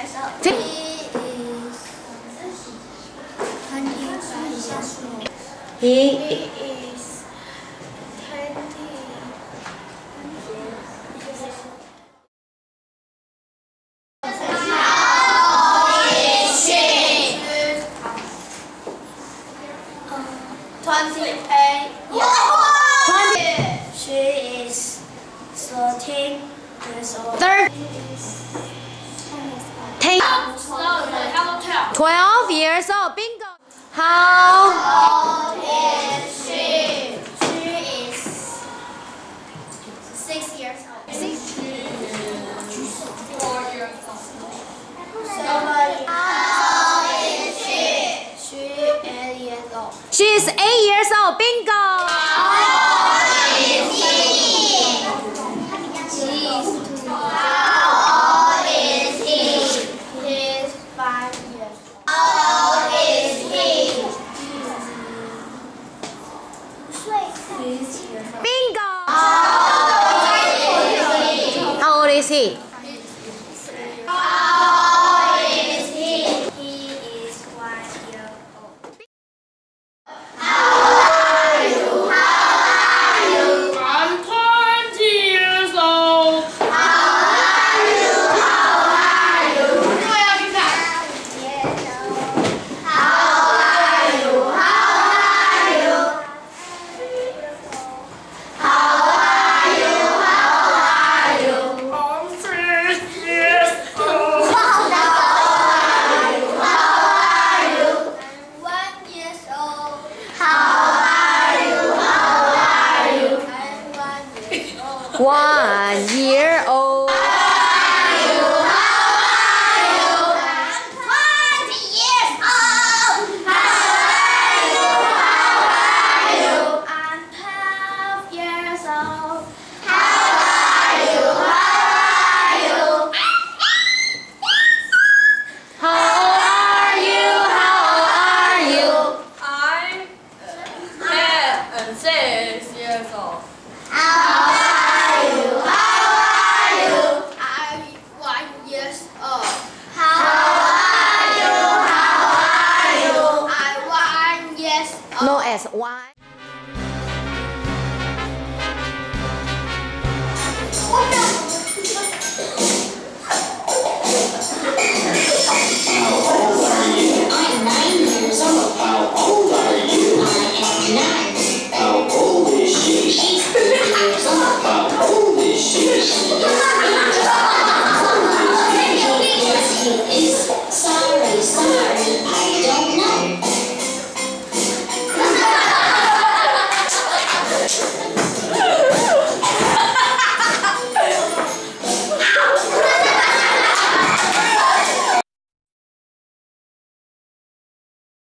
years old. He is 25 years old. He is 28 years old. She is 13 years old. 12 years old. Bingo. How old is she? She is 6 years old. 4 years old. How old is she? She is 8 years old. she is 8 years old. Bingo. How old is he? He is 2. How old is he? He is 5 years old. How old is he? 6 years old. Bingo. How old is he? How old is he? How old is he? He is 1 year old. I'm 20 years old. I'm 6 years old. 1 year old. I'm 1 year old. 1 year old. I'm 6 years old. Known as 1.